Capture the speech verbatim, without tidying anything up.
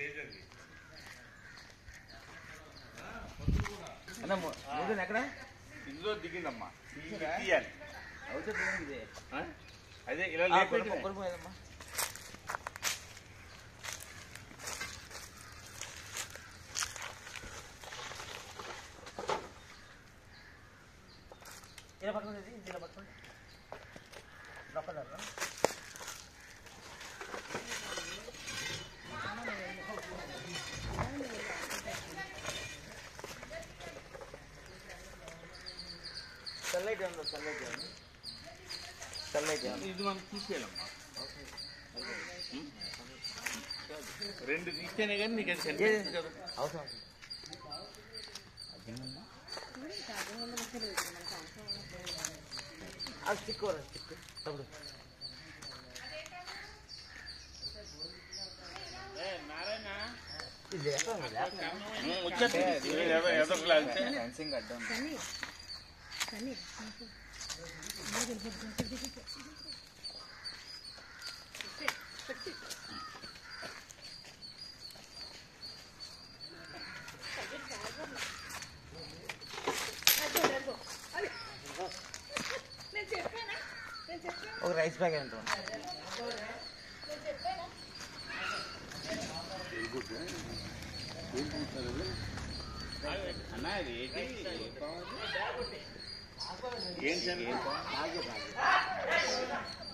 ఎక్కడ ఇందులో దిగిందమ్మా తీయాలి అదే ఇలా లేకపోయేదమ్మా ఇలా పట్టుకుంది ఇలా పట్టుకోండి లోపల సన్లైట్ ఉందా సన్లైట్ సన్లైట్ ఇది మనం తీసేయాలమ్మా రెండు తీస్తేనే కానీ నీకు అది అవసరం అది స్టిక్ స్టిక్ తప్పుడు ఫెన్సింగ్ అడ్డం ఒక రైస్ బ్యాగ్ ఎంత అన్నా ఇది ఏంటి